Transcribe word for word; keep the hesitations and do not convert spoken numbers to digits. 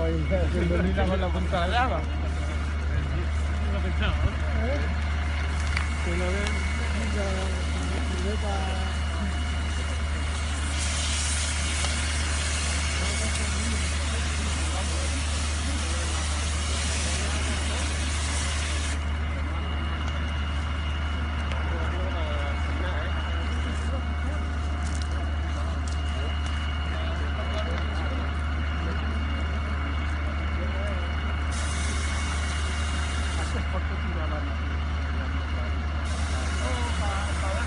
ahí haciendo lina con la punta de la llama. No lo pensaba. ¿Eh? Que lo ven, la chuleta. ¿Por qué tiro a la